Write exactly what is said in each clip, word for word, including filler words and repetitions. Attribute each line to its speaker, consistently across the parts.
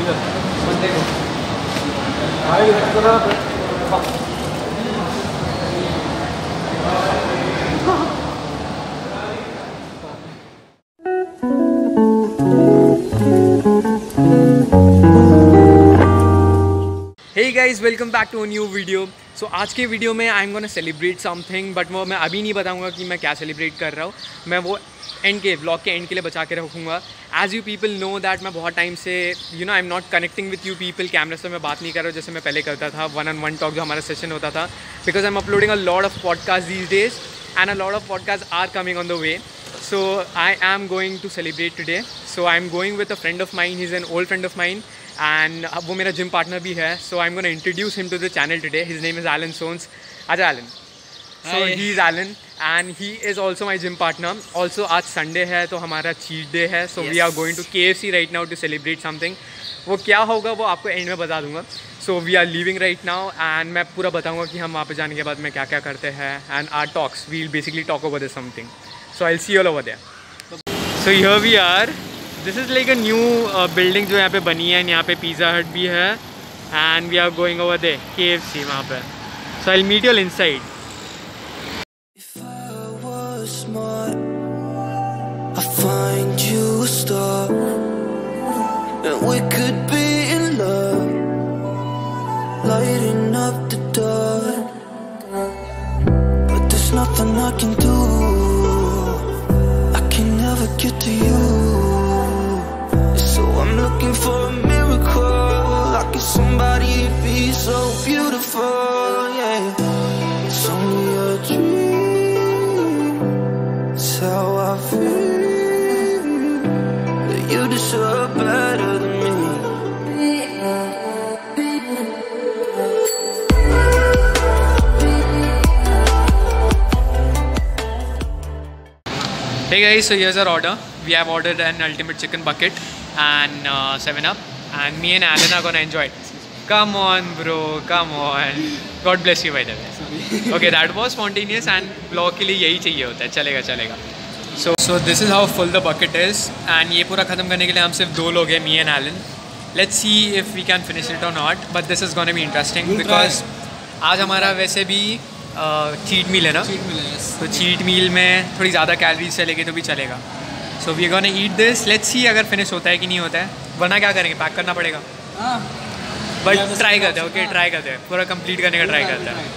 Speaker 1: Hey guys, welcome back to a new video. So आज के video में I am gonna celebrate something, but वो मैं अभी नहीं बताऊंगा कि मैं क्या सेलिब्रेट कर रहा हूँ. मैं वो एंड के व्लॉग के एंड के लिए बचा के रखूँगा. As you people know that मैं बहुत टाइम से you know I am not connecting with you people. कैमरे से मैं बात नहीं कर रहा हूँ जैसे मैं पहले करता था. वन ऑन वन टॉक जो हमारा सेशन होता था, because I am uploading a lot of podcast these days and a lot of podcast are coming on the way. So I am going to celebrate today. So I'm going with a friend of mine. He's an old friend of mine and वो मेरा gym partner भी है. So I'm going to introduce him to the channel today. His name is Alan Sones. आजा Alan. So Hi. He's Alan and he is also my gym partner. Also आज Sunday है तो हमारा cheat day है. So yes. We are going to K F C right now to celebrate something. वो क्या होगा वो आपको एंड में बता दूंगा. So we are leaving right now and मैं पूरा बताऊंगा कि हम वहाँ पे जाने के बाद में क्या क्या करते हैं. And our talks, we'll basically talk over this something. So I'll see you all over there. So here we are. This is like a new uh, building जो यहाँ पे बनी है. यहाँ पे Pizza Hut भी है. And we are going over there, K F C वहाँ पे. So I'll meet you all inside.
Speaker 2: If I was smart, I'd find you a star, and we could be in love, lighting up the dark. But there's nothing I can do. Never get to you, so I'm looking for a miracle. Like if somebody be so beautiful, yeah. It's only a dream. It's how I feel. That you deserve better than me.
Speaker 1: Hey guys, so here's our order. We have ordered an ultimate chicken bucket and uh, seven up, and me and Alan are gonna enjoy it. Come on bro, come on. God bless you by the way. Okay, that was spontaneous and vlog के लिए यही चाहिए होता है. चलेगा चलेगा. So so this is how full the bucket is, and ये पूरा ख़त्म करने के लिए हम सिर्फ दो लोग हैं, me and Alan. Let's see if we can finish it or not, but this is gonna be interesting because आज हमारा वैसे भी चीट मील है ना. चीट मील है. तो चीट मील में थोड़ी ज़्यादा कैलोरीज चलेगी तो भी चलेगा. So we gonna eat this. Let's see अगर फिनिश होता है कि नहीं होता है, वरना क्या करेंगे, पैक करना पड़ेगा. बट ट्राई करते हैं. ओके ट्राई करते हैं, पूरा कंप्लीट करने का ट्राई करते हैं.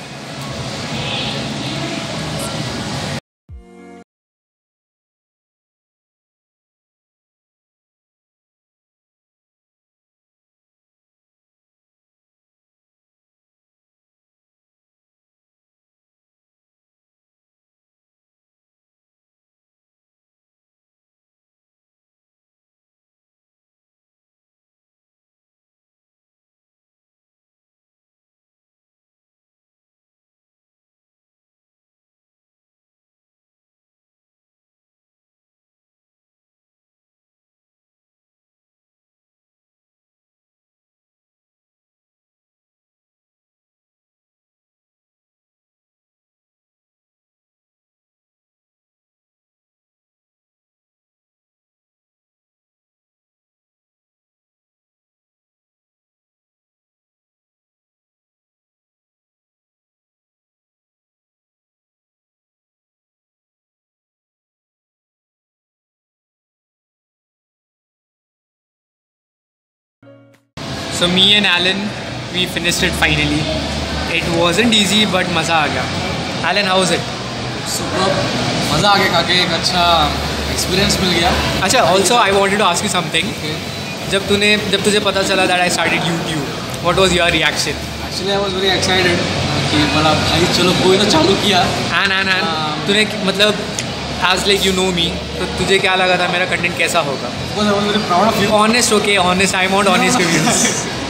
Speaker 1: So me and Alan, we finished it finally. It wasn't easy, but मज़ा आ गया. Alan, how was it?
Speaker 3: Superb. मज़ा आ गया खा के. एक अच्छा एक्सपीरियंस मिल गया.
Speaker 1: अच्छा, also I wanted to ask you something.
Speaker 3: Okay.
Speaker 1: जब तूने जब तुझे पता चला that I started YouTube, what was your reaction?
Speaker 3: Actually I was very excited कि मतलब भाई चलो कोई तो चालू किया.
Speaker 1: And and and तूने मतलब as like you know me, तो तुझे क्या लगा था मेरा कंटेंट कैसा होगा?
Speaker 3: Of course I was very proud of you.
Speaker 1: Honest, okay, honest. I want honest reviews.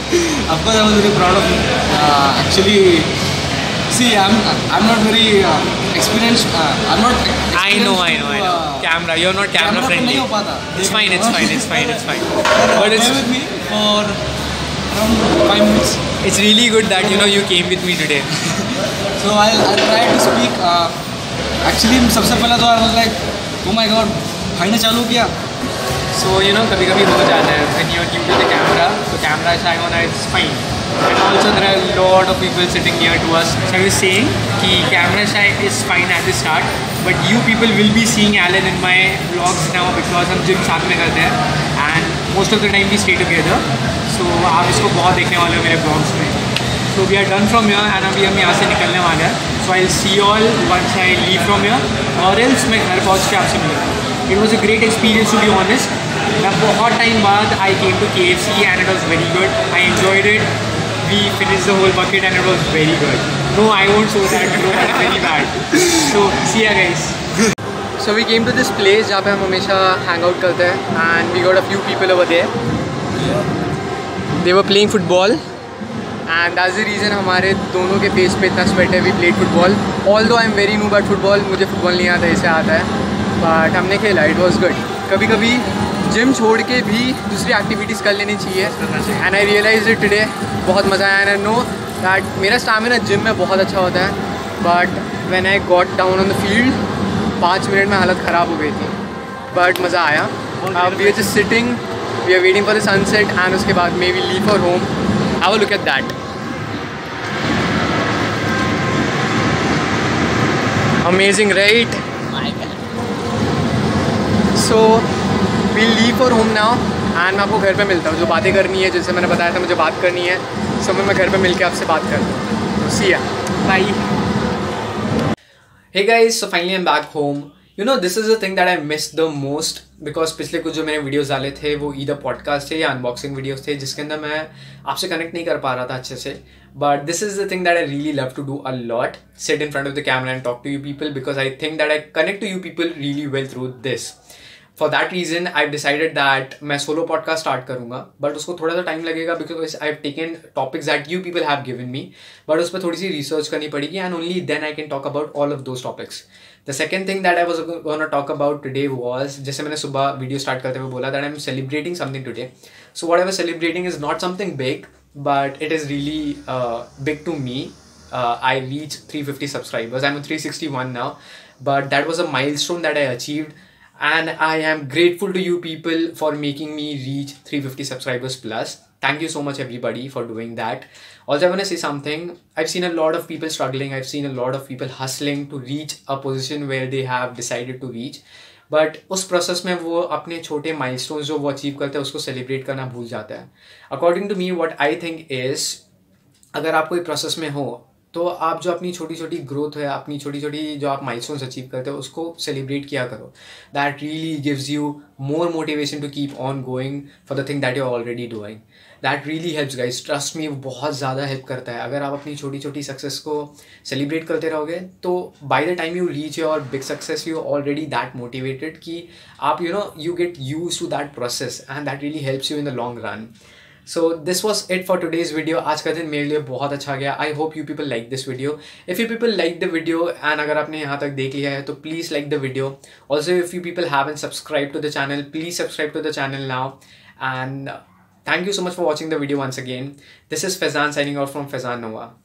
Speaker 3: Of course I was very proud of you. Uh, actually, see, I'm I'm not very uh, experienced. Uh, I'm not.
Speaker 1: I know, I know, I know. Uh, camera, you're not camera, camera friendly.
Speaker 3: नहीं हो पाता.
Speaker 1: It's fine, it's fine, it's fine, it's fine.
Speaker 3: But it's with me for around five minutes.
Speaker 1: It's really good that you know you came with me today.
Speaker 3: So I'll I'll try to speak. Uh, actually सबसे पहले तो I was like, oh my God, भाई ने चालू किया.
Speaker 1: So you know कभी कभी हो जाता है when you're new to the camera. camera shy on it's fine. And also there are a lot of people sitting near to us. So I was saying कि camera shy is fine at the start, but you people will be seeing Alan in my vlogs now because हम gym साथ में करते हैं and most of the time we stay together. So आप इसको बहुत देखने वाले हो मेरे vlogs में. So we are done from here and अभी हम यहाँ से निकलने वाले हैं. So I'll see you all once I leave from here, or else मैं घर पहुँच के आपसे मिलूँगा. It was a great experience to be honest. मैं बहुत टाइम बाद I came to K F C and it was very good. I enjoyed it. We finished the whole bucket and it was very good. No, I won't show that bro, that's very bad. So see ya guys. So we came to this place जहाँ पे हम हमेशा hang out करते हैं and we got a few people over there. They were playing football and that's the reason हमारे दोनों के face पे इतना sweat है. We played football. Although I'm very new at football, मुझे football नहीं आता, इसे आता है. But हमने खेला, it was good. कभी कभी जिम छोड़ के भी दूसरी एक्टिविटीज़ कर लेनी चाहिए. And I realize it today. बहुत मज़ा आया. एंड आई नो दैट मेरा स्टैमिना जिम में बहुत अच्छा होता है, but when I got down on the field पाँच मिनट में हालत ख़राब हो गई थी. बट मज़ा आया. We are just sitting, we are waiting for the sunset and उसके बाद मे we leave for home. Have a look at that. Amazing right. So we leave for home now and मैं आपको घर पे मिलता हूँ. जो बातें करनी है, जैसे मैंने बताया था मुझे बात करनी है, समय मैं घर पे मिल के आपसे बात करता हूँ. See ya bye. Hey guys, so finally I am back home. You know this is the thing that I miss the most because पिछले कुछ जो मैंने वीडियोस डाले थे वो ईदर पॉडकास्ट थे या अनबॉक्सिंग वीडियोस थे जिसके अंदर मैं आपसे कनेक्ट नहीं कर पा रहा था अच्छे से. But this is the thing that I really love to do a lot, sit in front of the camera and talk to you people because I think that I connect to you people really well through this. For that reason, I've decided that मैं solo podcast start करूँगा, but उसको थोड़ा सा time लगेगा because I've taken topics that you people have given me, but उस पर थोड़ी सी research करनी पड़ेगी and only then I can talk about all of those topics. The second thing that I was going to talk about today was, जैसे मैंने सुबह video start करते हुए बोला that I'm celebrating something today. So what I was celebrating is not something big, but it is really uh, big to me. Uh, I reached three hundred fifty subscribers. I'm at three hundred sixty-one now, but that was a milestone that I achieved. And I am grateful to you people for making me reach three hundred fifty subscribers plus. Thank you so much everybody for doing that. Also, I want to say something. I've seen a lot of people struggling. I've seen a lot of people hustling to reach a position where they have decided to reach. But उस process में वो अपने छोटे milestones जो वो achieve करते हैं उसको celebrate करना भूल जाता है. According to me, what I think is, अगर आप कोई process में हो तो आप जो अपनी छोटी छोटी ग्रोथ है, अपनी छोटी छोटी जो आप माइलस्टोन्स अचीव करते हो उसको सेलिब्रेट किया करो. That really gives you more motivation to keep on going for the thing that you are already doing. That really helps guys, trust me, बहुत ज़्यादा हेल्प करता है. अगर आप अपनी छोटी छोटी सक्सेस को सेलिब्रेट करते रहोगे तो by the time you reach your big success you already that motivated कि आप you know you get use to that process and that really helps you in the long run. So this was it for today's video. आज का दिन मेरे लिए बहुत अच्छा गया. I hope you people like this video. If you people like the video and अगर आपने यहाँ तक देख लिया है तो please like the video. Also if you people haven't subscribed to the channel, please subscribe to the channel now. And thank you so much for watching the video once again. This is Faizan signing out from Faizan Nova.